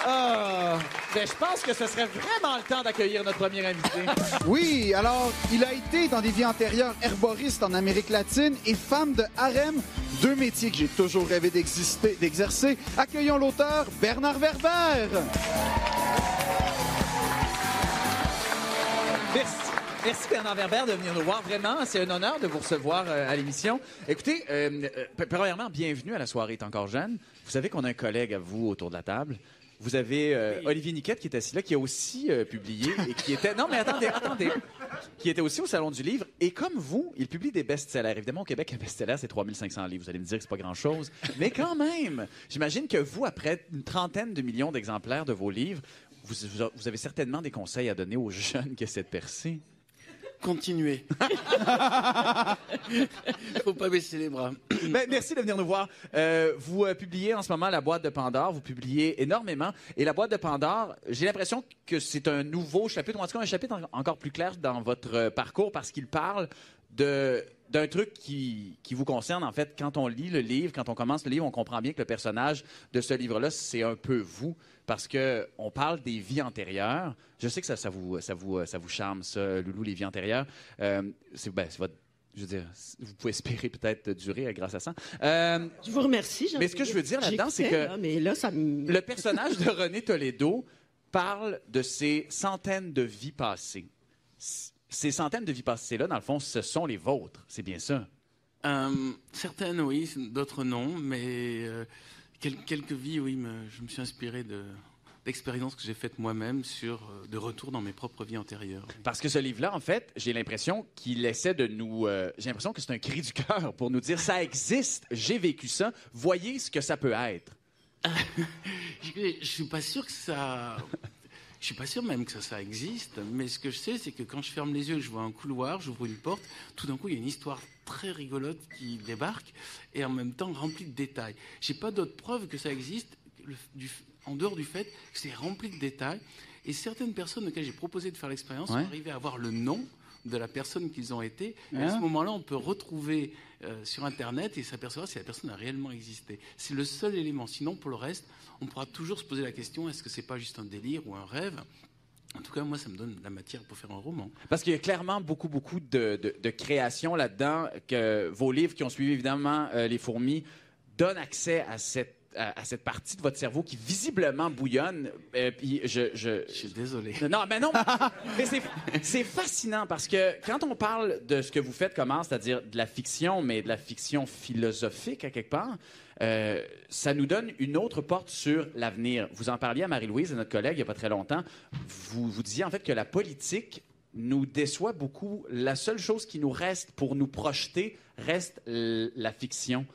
Ah, ben, je pense que ce serait vraiment le temps d'accueillir notre premier invité. Oui, alors, il a été dans des vies antérieures herboriste en Amérique latine et femme de harem, deux métiers que j'ai toujours rêvé d'exercer. Accueillons l'auteur Bernard Werber. Merci. Merci Bernard Werber de venir nous voir. Vraiment, c'est un honneur de vous recevoir à l'émission. Écoutez, premièrement, bienvenue à La soirée est encore jeune. Vous savez qu'on a un collègue à vous autour de la table. Vous avez Olivier Niquette qui est assis là, qui a aussi publié et qui était... Non, mais attendez. Qui était aussi au Salon du Livre. Et comme vous, il publie des best-sellers. Évidemment, au Québec, un best-seller, c'est 3500 livres. Vous allez me dire que c'est pas grand-chose. Mais quand même, j'imagine que vous, après une trentaine de millions d'exemplaires de vos livres, vous avez certainement des conseils à donner aux jeunes qui essaient de percer. Continuez. Faut pas baisser les bras. Ben, merci de venir nous voir. Vous publiez en ce moment La Boîte de Pandore. Vous publiez énormément. Et La Boîte de Pandore, j'ai l'impression que c'est un nouveau chapitre, ou en tout cas un chapitre encore plus clair dans votre parcours parce qu'il parle d'un truc qui vous concerne. En fait, quand on lit le livre, quand on commence le livre, on comprend bien que le personnage de ce livre-là, c'est un peu vous. Parce qu'on parle des vies antérieures. Je sais que ça vous charme, ça, Loulou, les vies antérieures. C'est votre... Je veux dire, vous pouvez espérer peut-être durer grâce à ça. Je vous remercie. Mais ce que je veux dire là-dedans, c'est que le personnage de René Toledo parle de ces centaines de vies passées. Ces centaines de vies passées-là, dans le fond, ce sont les vôtres. C'est bien ça? Certaines, oui. D'autres, non. Mais... quelques vies, oui, je me suis inspiré d'expériences que j'ai faites moi-même de retour dans mes propres vies antérieures. Parce que ce livre-là, en fait, j'ai l'impression qu'il essaie de nous... j'ai l'impression que c'est un cri du cœur pour nous dire « ça existe, j'ai vécu ça, voyez ce que ça peut être ». Je suis pas sûr que ça... Je suis pas sûr même que ça existe, mais ce que je sais, c'est que quand je ferme les yeux, je vois un couloir, j'ouvre une porte, tout d'un coup, il y a une histoire très rigolote qui débarque et en même temps remplie de détails. J'ai pas d'autres preuves que ça existe en dehors du fait que c'est rempli de détails. Et certaines personnes auxquelles j'ai proposé de faire l'expérience sont arrivées à avoir le nom de la personne qu'ils ont été. Et à ce moment-là, on peut retrouver sur Internet et s'apercevoir si la personne a réellement existé. C'est le seul élément. Sinon, pour le reste, on pourra toujours se poser la question, est-ce que c'est pas juste un délire ou un rêve ? En tout cas, moi, ça me donne la matière pour faire un roman. Parce qu'il y a clairement beaucoup de créations là-dedans, que vos livres qui ont suivi, évidemment, Les Fourmis, donnent accès à cette partie de votre cerveau qui visiblement bouillonne. Puis je suis désolé. Non, mais non. Mais c'est fascinant parce que quand on parle de ce que vous faites, c'est-à-dire de la fiction, mais de la fiction philosophique à quelque part, ça nous donne une autre porte sur l'avenir. Vous en parliez à Marie-Louise, notre collègue, il n'y a pas très longtemps. Vous disiez en fait que la politique nous déçoit beaucoup. La seule chose qui nous reste pour nous projeter reste la fiction.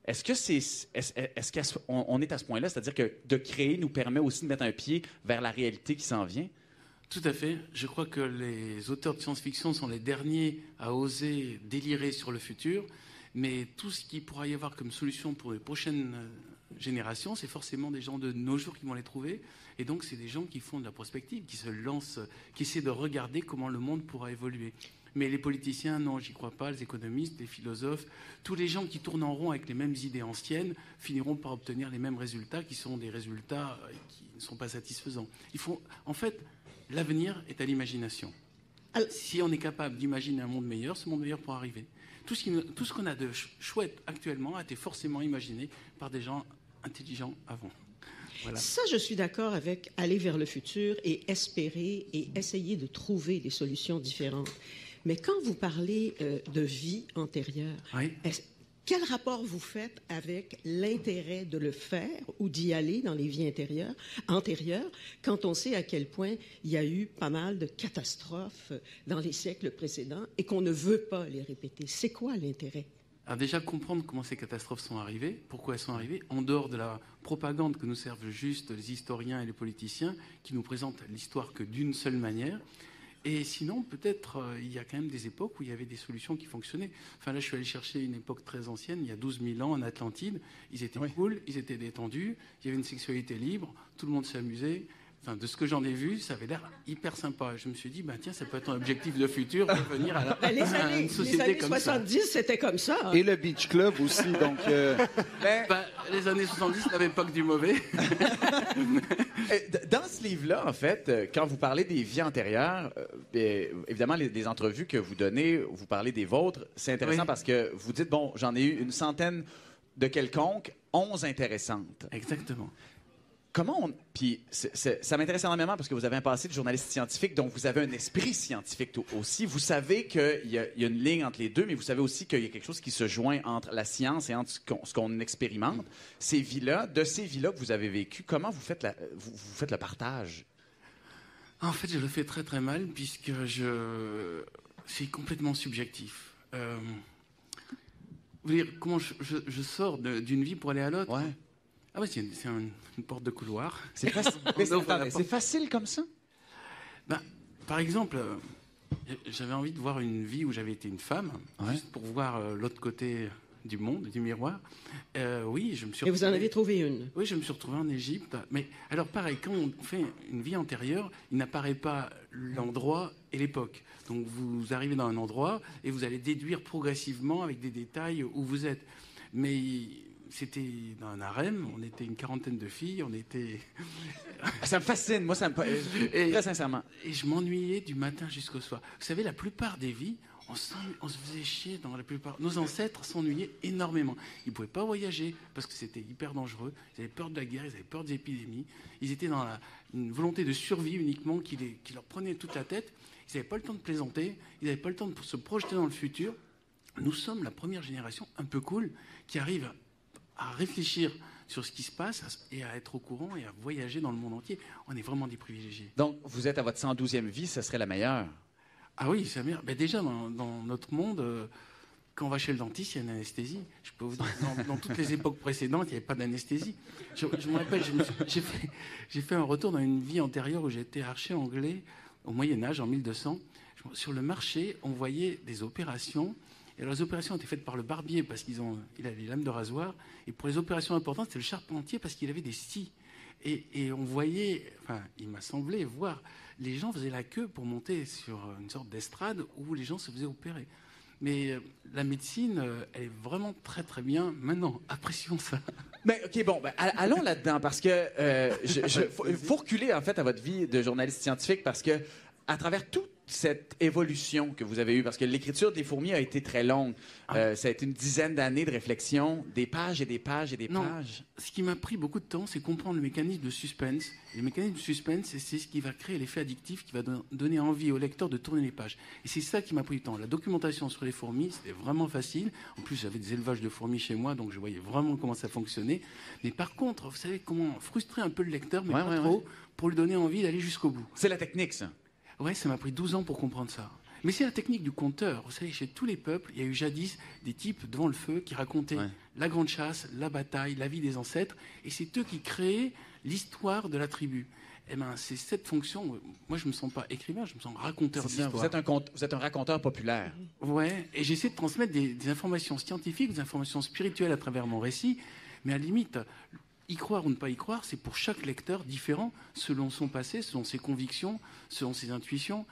Est-ce qu'on est à ce point-là? C'est-à-dire que de créer nous permet aussi de mettre un pied vers la réalité qui s'en vient? Tout à fait. Je crois que les auteurs de science-fiction sont les derniers à oser délirer sur le futur. Mais tout ce qu'il pourra y avoir comme solution pour les prochaines générations, c'est forcément des gens de nos jours qui vont les trouver. Et donc, c'est des gens qui font de la prospective, qui se lancent, qui essaient de regarder comment le monde pourra évoluer. Mais les politiciens, non, j'y crois pas. Les économistes, les philosophes, tous les gens qui tournent en rond avec les mêmes idées anciennes finiront par obtenir les mêmes résultats qui sont des résultats qui ne sont pas satisfaisants. En fait, l'avenir est à l'imagination. Si on est capable d'imaginer un monde meilleur, ce monde meilleur pourra arriver. Tout ce qu'on a de chouette actuellement a été forcément imaginé par des gens intelligents avant. Voilà. Ça, je suis d'accord avec aller vers le futur et espérer et essayer de trouver des solutions différentes. Mais quand vous parlez de vie antérieure, quel rapport vous faites avec l'intérêt de le faire ou d'y aller dans les vies antérieures quand on sait à quel point il y a eu pas mal de catastrophes dans les siècles précédents et qu'on ne veut pas les répéter? C'est quoi l'intérêt? Alors déjà, comprendre comment ces catastrophes sont arrivées, pourquoi elles sont arrivées, en dehors de la propagande que nous servent juste les historiens et les politiciens qui nous présentent l'histoire que d'une seule manière. Et sinon, peut-être, il y a quand même des époques où il y avait des solutions qui fonctionnaient. Enfin, là, je suis allé chercher une époque très ancienne, il y a 12 000 ans, en Atlantide. Ils étaient cool, ils étaient détendus, il y avait une sexualité libre, tout le monde s'amusait. enfin, de ce que j'en ai vu, ça avait l'air hyper sympa. Je me suis dit, tiens, ça peut être un objectif de futur, revenir à une société comme ça. Les années 70, c'était comme ça. Hein. Et le Beach Club aussi, donc... les années 70 n'avaient pas que du mauvais. Dans ce livre-là, en fait, quand vous parlez des vies antérieures, évidemment, les entrevues que vous donnez, vous parlez des vôtres, c'est intéressant parce que vous dites, bon, j'en ai eu une centaine de quelconques, 11 intéressantes. Exactement. Puis ça m'intéresse énormément parce que vous avez un passé de journaliste scientifique, donc vous avez un esprit scientifique aussi. Vous savez qu'il y a une ligne entre les deux, mais vous savez aussi qu'il y a quelque chose qui se joint entre la science et entre ce qu'on expérimente. Ces vies-là, de ces vies-là que vous avez vécues, comment vous faites vous faites le partage? En fait, je le fais très très mal puisque c'est complètement subjectif. Vous dire comment je sors d'une vie pour aller à l'autre? Ouais. Ah oui, c'est une porte de couloir. C'est facile comme ça? Par exemple, j'avais envie de voir une vie où j'avais été une femme, juste pour voir l'autre côté du monde, du miroir. Oui, je me suis retrouvé... Et vous en avez trouvé une? Oui, je me suis retrouvé en Égypte. Mais alors, pareil, quand on fait une vie antérieure, il n'apparaît pas l'endroit et l'époque. Donc, vous arrivez dans un endroit et vous allez déduire progressivement avec des détails où vous êtes. Mais... c'était dans un harem, on était une quarantaine de filles, on était... Ça me fascine, moi, très sincèrement. Et je m'ennuyais du matin jusqu'au soir. Vous savez, la plupart des vies, on se faisait chier dans la plupart. Nos ancêtres s'ennuyaient énormément. Ils ne pouvaient pas voyager parce que c'était hyper dangereux. Ils avaient peur de la guerre, ils avaient peur des épidémies. Ils étaient dans une volonté de survie uniquement qui leur prenait toute la tête. Ils n'avaient pas le temps de plaisanter, ils n'avaient pas le temps de se projeter dans le futur. Nous sommes la première génération un peu cool qui arrive à réfléchir sur ce qui se passe et à être au courant et à voyager dans le monde entier. On est vraiment des privilégiés. Donc, vous êtes à votre 112e vie, ça serait la meilleure? Ah oui, c'est la meilleure. Déjà, dans notre monde, quand on va chez le dentiste, il y a une anesthésie. Je peux vous dire, dans toutes les époques précédentes, il n'y avait pas d'anesthésie. Je me rappelle, j'ai fait un retour dans une vie antérieure où j'étais archer anglais au Moyen-Âge, en 1200. Sur le marché, on voyait des opérations. Et alors, les opérations étaient faites par le barbier parce qu'il a les lames de rasoir. Et pour les opérations importantes, c'était le charpentier parce qu'il avait des scies. Et on voyait, enfin, il m'a semblé voir, les gens faisaient la queue pour monter sur une sorte d'estrade où les gens se faisaient opérer. Mais la médecine, elle est vraiment très très bien maintenant. Apprécions ça. Mais ok, bon, allons là-dedans parce que faut reculer en fait à votre vie de journaliste scientifique parce que à travers toute cette évolution que vous avez eue, parce que l'écriture des fourmis a été très longue. Ça a été une dizaine d'années de réflexion, des pages et des pages et des pages. Ce qui m'a pris beaucoup de temps, c'est comprendre le mécanisme de suspense. Et le mécanisme de suspense, c'est ce qui va créer l'effet addictif, qui va donner envie au lecteur de tourner les pages. Et c'est ça qui m'a pris du temps. La documentation sur les fourmis, c'était vraiment facile. En plus, j'avais des élevages de fourmis chez moi, donc je voyais vraiment comment ça fonctionnait. Mais par contre, vous savez comment frustrer un peu le lecteur, mais pas trop, pour lui donner envie d'aller jusqu'au bout. C'est la technique, ça. Ouais, ça m'a pris 12 ans pour comprendre ça. Mais c'est la technique du conteur. Vous savez, chez tous les peuples, il y a eu jadis des types devant le feu qui racontaient la grande chasse, la bataille, la vie des ancêtres. Et c'est eux qui créaient l'histoire de la tribu. Eh ben, c'est cette fonction. Moi, je ne me sens pas écrivain, je me sens raconteur d'histoire. Vous êtes un raconteur populaire. Ouais, et j'essaie de transmettre des informations scientifiques, des informations spirituelles à travers mon récit. Mais à la limite, y croire ou ne pas y croire, c'est pour chaque lecteur différent, selon son passé, selon ses convictions, selon ses intuitions.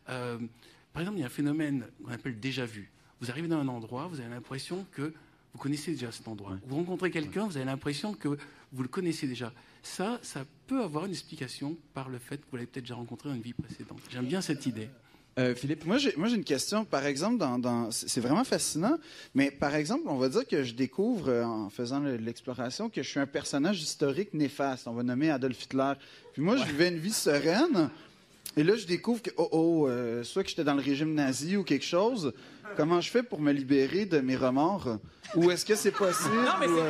Par exemple, il y a un phénomène qu'on appelle déjà-vu. Vous arrivez dans un endroit, vous avez l'impression que vous connaissez déjà cet endroit. Vous rencontrez quelqu'un, vous avez l'impression que vous le connaissez déjà. Ça peut avoir une explication par le fait que vous l'avez peut-être déjà rencontré dans une vie précédente. J'aime bien cette idée. Philippe, moi j'ai une question. Par exemple, c'est vraiment fascinant, mais par exemple, on va dire que je découvre, en faisant l'exploration, que je suis un personnage historique néfaste. On va nommer Adolf Hitler. Puis moi, je vivais une vie sereine, et là, je découvre que, soit que j'étais dans le régime nazi ou quelque chose. Comment je fais pour me libérer de mes remords? Ou est-ce que c'est possible? Non,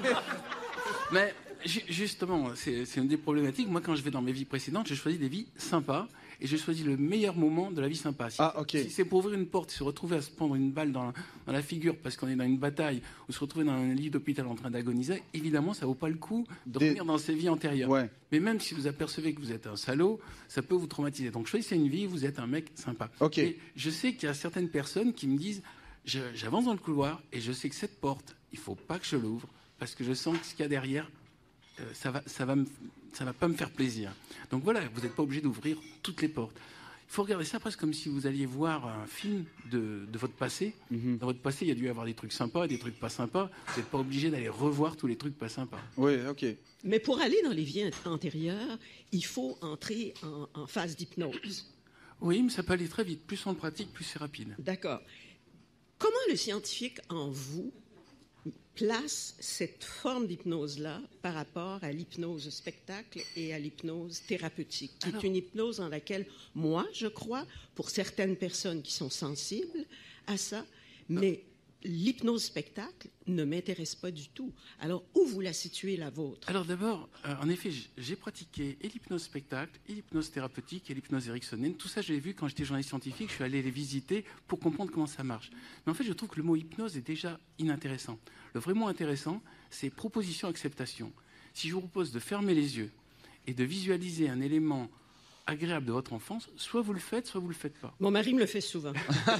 mais justement, c'est une des problématiques. Moi, quand je vais dans mes vies précédentes, je choisis des vies sympas. Et j'ai choisi le meilleur moment de la vie sympa. Si c'est pour ouvrir une porte, se retrouver à se prendre une balle dans la figure parce qu'on est dans une bataille, ou se retrouver dans un lit d'hôpital en train d'agoniser, évidemment, ça ne vaut pas le coup de revenir dans ses vies antérieures. Ouais. Mais même si vous apercevez que vous êtes un salaud, ça peut vous traumatiser. Donc choisissez une vie, vous êtes un mec sympa. Et je sais qu'il y a certaines personnes qui me disent, j'avance dans le couloir et je sais que cette porte, il ne faut pas que je l'ouvre parce que je sens que ce qu'il y a derrière, ça va me ça va pas me faire plaisir. Donc voilà, vous n'êtes pas obligé d'ouvrir toutes les portes. Il faut regarder ça presque comme si vous alliez voir un film de votre passé. Dans votre passé, il y a dû y avoir des trucs sympas et des trucs pas sympas. Vous n'êtes pas obligé d'aller revoir tous les trucs pas sympas. Oui, OK. Mais pour aller dans les vies antérieures, il faut entrer en phase d'hypnose. Oui, mais ça peut aller très vite. Plus on le pratique, plus c'est rapide. D'accord. Comment le scientifique en vous place cette forme d'hypnose-là par rapport à l'hypnose spectacle et à l'hypnose thérapeutique, qui est une hypnose dans laquelle, moi, je crois, pour certaines personnes qui sont sensibles à ça, mais l'hypnose spectacle ne m'intéresse pas du tout. Alors, où vous la situez, la vôtre? Alors d'abord, en effet, j'ai pratiqué et l'hypnose spectacle, et l'hypnose thérapeutique, et l'hypnose ericksonienne. Tout ça, je l'ai vu quand j'étais journaliste scientifique. Je suis allé les visiter pour comprendre comment ça marche. Mais en fait, je trouve que le mot hypnose est déjà inintéressant. Le vrai mot intéressant, c'est proposition-acceptation. Si je vous propose de fermer les yeux et de visualiser un élément agréable de votre enfance, soit vous le faites, soit vous le faites pas. Mon mari me le fait souvent.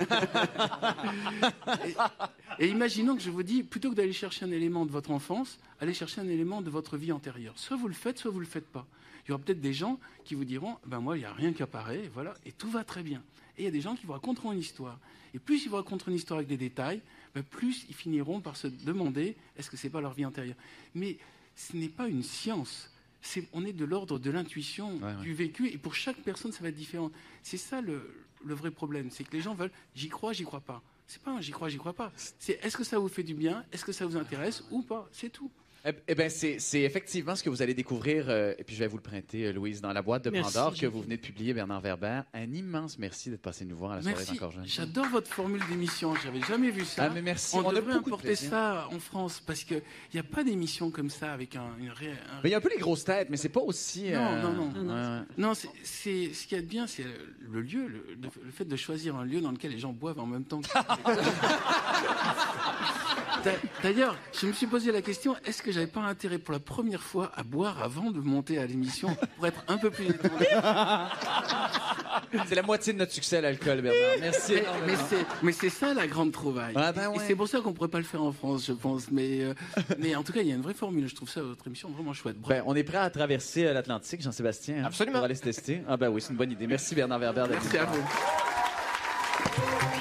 et imaginons que je vous dis, plutôt que d'aller chercher un élément de votre enfance, allez chercher un élément de votre vie antérieure. Soit vous le faites, soit vous le faites pas. Il y aura peut-être des gens qui vous diront, ben moi, il n'y a rien qui apparaît, et voilà, et tout va très bien. Et il y a des gens qui vous raconteront une histoire. Et plus ils vous raconteront une histoire avec des détails, ben plus ils finiront par se demander, est-ce que c'est pas leur vie antérieure? Mais ce n'est pas une science. On est de l'ordre de l'intuition, du vécu, et pour chaque personne, ça va être différent. C'est ça le vrai problème, c'est que les gens veulent « j'y crois pas ». C'est pas un « j'y crois pas ». C'est est-ce que ça vous fait du bien, est-ce que ça vous intéresse ou pas, c'est tout. Eh bien, c'est effectivement ce que vous allez découvrir, et puis je vais vous le prêter, Louise, dans la boîte de Pandore que vous venez de publier, Bernard Werber. Un immense merci d'être passé nous voir à la soirée d'Encore Jeune. J'adore votre formule d'émission, j'avais jamais vu ça. Ah, mais merci. On devrait importer ça en France, parce qu'il n'y a pas d'émission comme ça avec Il y a un peu les grosses têtes, mais c'est pas aussi... Non, c'est ce qu'il y a de bien, c'est le lieu, le fait de choisir un lieu dans lequel les gens boivent en même temps. D'ailleurs, je me suis posé la question, est-ce que j'avais pas intérêt pour la première fois à boire avant de monter à l'émission pour être un peu plus détendu? C'est la moitié de notre succès, l'alcool, Bernard. Merci énormément. Mais c'est ça la grande trouvaille. Ah ben ouais. Et c'est pour ça qu'on pourrait pas le faire en France, je pense. Mais en tout cas, il y a une vraie formule. Je trouve ça, votre émission, vraiment chouette. Ben, on est prêt à traverser l'Atlantique, Jean-Sébastien. Absolument. Pour aller se tester. Ah ben oui, c'est une bonne idée. Merci Bernard Werber. Merci à vous.